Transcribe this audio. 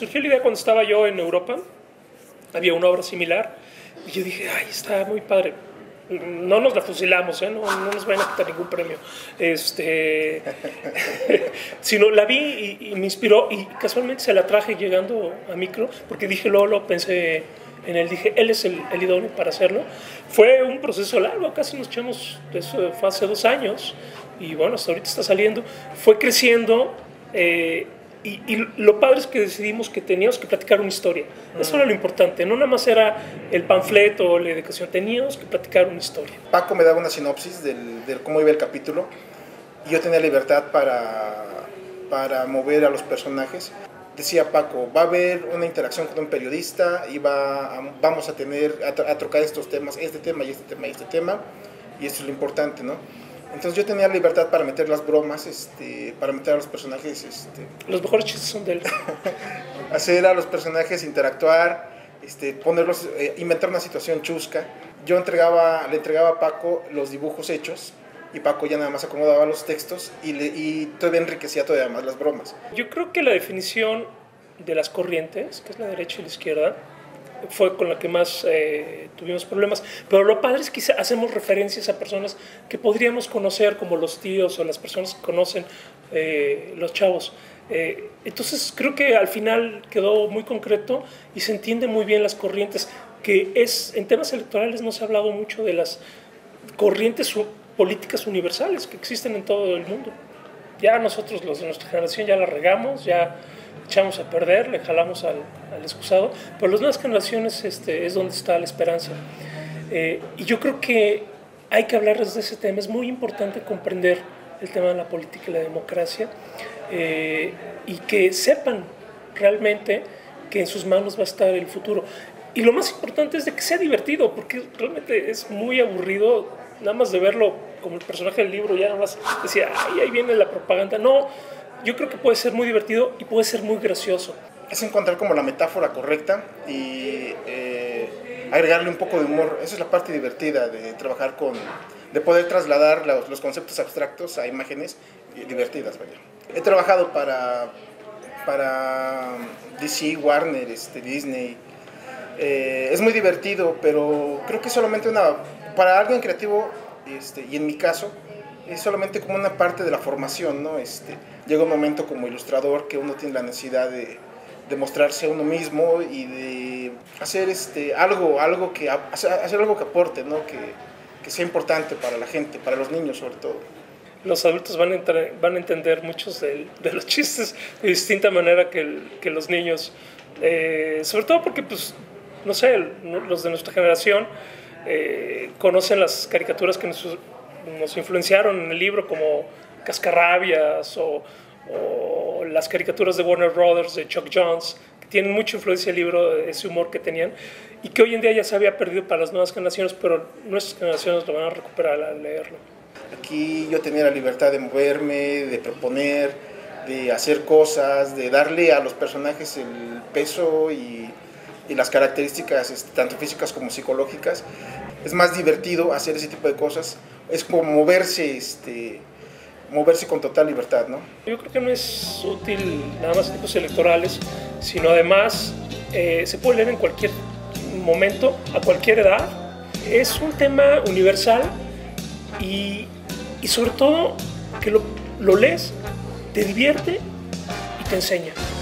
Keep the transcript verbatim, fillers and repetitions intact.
surgió la idea cuando estaba yo en Europa, había una obra similar, y yo dije, ay, está muy padre. No nos la fusilamos, ¿eh? no, no nos van a quitar ningún premio. Este, sino la vi y, y me inspiró, y casualmente se la traje llegando a micro, porque dije, Lolo, pensé en él, dije, él es el, el idóneo para hacerlo. Fue un proceso largo, casi nos echamos, eso fue hace dos años, y bueno, hasta ahorita está saliendo. Fue creciendo, eh, y, y lo padre es que decidimos que teníamos que platicar una historia. Eso era lo importante, no nada más era el panfleto o la educación, teníamos que platicar una historia. Paco me daba una sinopsis del, de cómo iba el capítulo, y yo tenía libertad para, para mover a los personajes. Decía Paco, va a haber una interacción con un periodista y va a, vamos a tener a, a trocar estos temas, este tema y este tema y este tema, y eso es lo importante, ¿no? Entonces yo tenía libertad para meter las bromas, este, para meter a los personajes. Este, los mejores chistes son de él. Hacer a los personajes interactuar, este, ponerlos, eh, inventar una situación chusca. Yo entregaba, le entregaba a Paco los dibujos hechos, y Paco ya nada más acomodaba los textos y, le, y todavía enriquecía todavía más las bromas. Yo creo que la definición de las corrientes, que es la derecha y la izquierda, fue con la que más eh, tuvimos problemas. Pero lo padre es que hacemos referencias a personas que podríamos conocer, como los tíos o las personas que conocen eh, los chavos. Eh, entonces creo que al final quedó muy concreto y se entiende muy bien las corrientes, que es, en temas electorales no se ha hablado mucho de las corrientes políticas universales que existen en todo el mundo. Ya nosotros, los de nuestra generación, ya la regamos, ya echamos a perder, le jalamos al, al excusado, pero las nuevas generaciones este, es donde está la esperanza. Eh, y yo creo que hay que hablarles de ese tema. Es muy importante comprender el tema de la política y la democracia, eh, y que sepan realmente que en sus manos va a estar el futuro. Y lo más importante es de que sea divertido, porque realmente es muy aburrido nada más de verlo como el personaje del libro, ya nada más decía, ay, ahí viene la propaganda. No, yo creo que puede ser muy divertido y puede ser muy gracioso. Es encontrar como la metáfora correcta y eh, agregarle un poco de humor. Esa es la parte divertida de trabajar con, de poder trasladar los, los conceptos abstractos a imágenes divertidas, vaya. He trabajado para, para D C, Warner, este, Disney. Eh, es muy divertido, pero creo que solamente una, para alguien creativo, este, y en mi caso, es solamente como una parte de la formación, ¿no? Este, llega un momento como ilustrador que uno tiene la necesidad de, de mostrarse a uno mismo y de hacer este, algo, algo que, hacer, hacer algo que aporte, ¿no? Que, que sea importante para la gente, para los niños sobre todo. Los adultos van a, entrar, van a entender muchos de, de los chistes de distinta manera que, el, que los niños, eh, sobre todo porque, pues, no sé, los de nuestra generación eh, conocen las caricaturas que nos, nos influenciaron en el libro, como Cascarrabias o, o las caricaturas de Warner Brothers, de Chuck Jones, que tienen mucha influencia el libro, ese humor que tenían, y que hoy en día ya se había perdido para las nuevas generaciones, pero nuestras generaciones lo van a recuperar al leerlo. Aquí yo tenía la libertad de moverme, de proponer, de hacer cosas, de darle a los personajes el peso y, y las características este, tanto físicas como psicológicas. Es más divertido hacer ese tipo de cosas, es como moverse, este, moverse con total libertad, ¿no? Yo creo que no es útil nada más en tiempos electorales, sino además eh, se puede leer en cualquier momento, a cualquier edad. Es un tema universal y, y sobre todo que lo, lo lees, te divierte y te enseña.